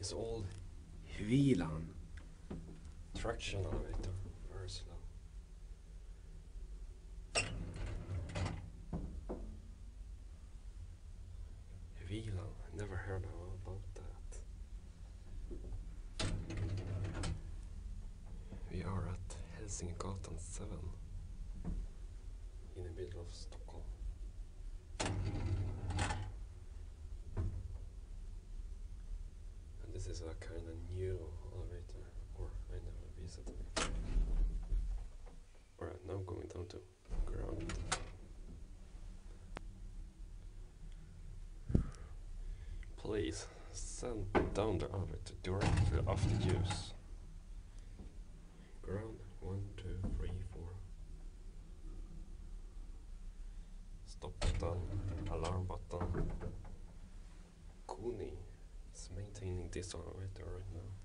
This old Hvilan traction elevator, very slow. Hvilan, I never heard about that. We are at Hälsingegatan 7 in the middle of Stockholm. And this is a kind of new elevator, or I never visited it. Alright, now I'm going down to ground. Please send down the elevator directly after use. Ground 1, 2, 3, 4. Stop button, alarm button. Kuni is maintaining this elevator right now.